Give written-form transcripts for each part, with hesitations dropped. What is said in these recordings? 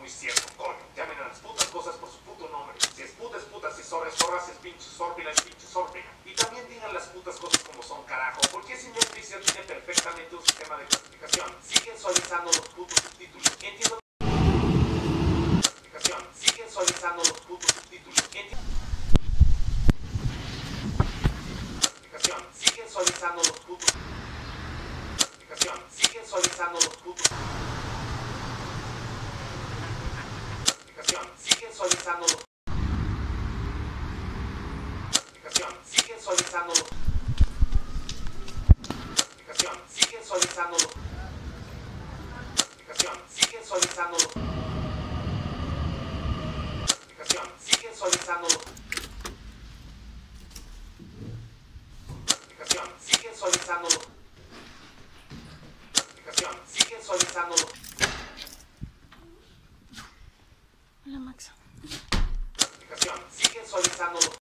muy cierto, coño. Llamen a las putas cosas por su puto nombre. Si es puta, si es zorra, si es pinche sórpina, es pinche sórpina. Y también digan las putas cosas como son, carajo. Porque si Netflix ya tiene perfectamente un sistema de clasificación. Siguen suavizando los putos subtítulos. Entiendo. Siguen suavizando los putos subtítulos. Entiendo. Siguen suavizando los putos. Siguen suavizando los putos. Siguen suavizando los. Siguen suavizando los. Siguen suavizando los. Siguen suavizando los. Siguen suavizando los. Siguen suavizando los. Siguen suavizando los. Hola, Max. Siguen suavizando los.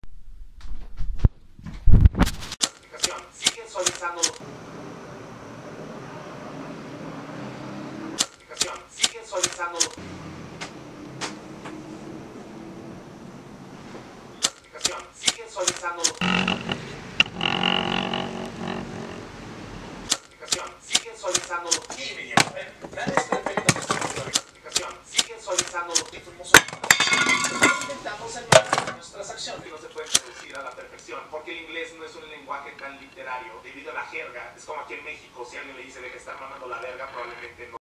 Siguen suavizando los. Siguen suavizando los. Siguen suavizando los. Siguen suavizando los. Siguen suavizando los. Intentamos enmarcar nuestras acciones. Que no se pueden traducir a la perfección, porque el inglés no es un lenguaje tan literario debido a la jerga. Es como aquí en México, si alguien le dice de que estar mamando la verga, probablemente no.